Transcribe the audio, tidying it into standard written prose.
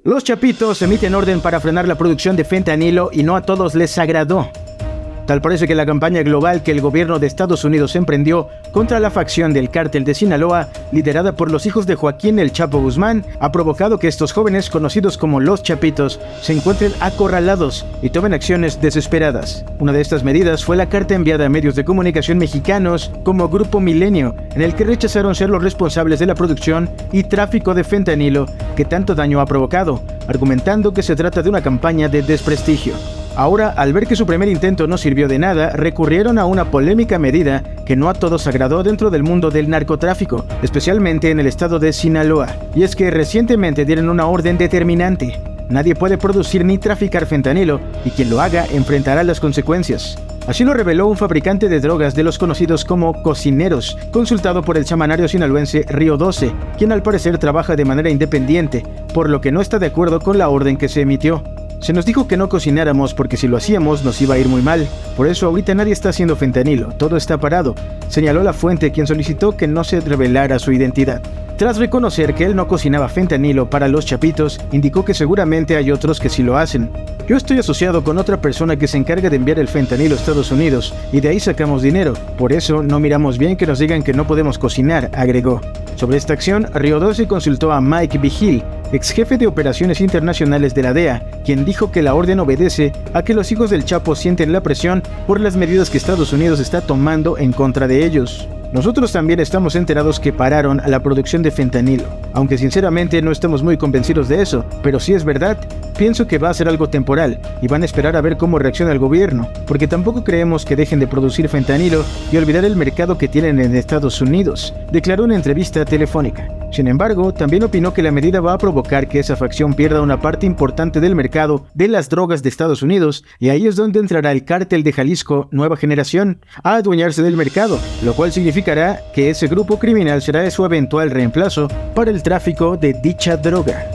Los Chapitos emiten orden para frenar la producción de fentanilo y no a todos les agradó. Tal parece que la campaña global que el gobierno de Estados Unidos emprendió contra la facción del cártel de Sinaloa, liderada por los hijos de Joaquín El Chapo Guzmán, ha provocado que estos jóvenes, conocidos como los Chapitos, se encuentren acorralados y tomen acciones desesperadas. Una de estas medidas fue la carta enviada a medios de comunicación mexicanos como Grupo Milenio, en el que rechazaron ser los responsables de la producción y tráfico de fentanilo que tanto daño ha provocado, argumentando que se trata de una campaña de desprestigio. Ahora, al ver que su primer intento no sirvió de nada, recurrieron a una polémica medida que no a todos agradó dentro del mundo del narcotráfico, especialmente en el estado de Sinaloa. Y es que recientemente dieron una orden determinante. Nadie puede producir ni traficar fentanilo, y quien lo haga enfrentará las consecuencias. Así lo reveló un fabricante de drogas de los conocidos como cocineros, consultado por el semanario sinaloense Río 12, quien al parecer trabaja de manera independiente, por lo que no está de acuerdo con la orden que se emitió. Se nos dijo que no cocináramos porque si lo hacíamos nos iba a ir muy mal, por eso ahorita nadie está haciendo fentanilo, todo está parado, señaló la fuente, quien solicitó que no se revelara su identidad. Tras reconocer que él no cocinaba fentanilo para los Chapitos, indicó que seguramente hay otros que sí lo hacen. Yo estoy asociado con otra persona que se encarga de enviar el fentanilo a Estados Unidos y de ahí sacamos dinero, por eso no miramos bien que nos digan que no podemos cocinar, agregó. Sobre esta acción, Río 12 consultó a Mike Vigil, ex jefe de operaciones internacionales de la DEA, quien dijo que la orden obedece a que los hijos del Chapo sienten la presión por las medidas que Estados Unidos está tomando en contra de ellos. Nosotros también estamos enterados que pararon a la producción de fentanilo, aunque sinceramente no estamos muy convencidos de eso, pero si es verdad, pienso que va a ser algo temporal y van a esperar a ver cómo reacciona el gobierno, porque tampoco creemos que dejen de producir fentanilo y olvidar el mercado que tienen en Estados Unidos, declaró en entrevista telefónica. Sin embargo, también opinó que la medida va a provocar que esa facción pierda una parte importante del mercado de las drogas de Estados Unidos, y ahí es donde entrará el cártel de Jalisco Nueva Generación a adueñarse del mercado, lo cual significará que ese grupo criminal será su eventual reemplazo para el tráfico de dicha droga.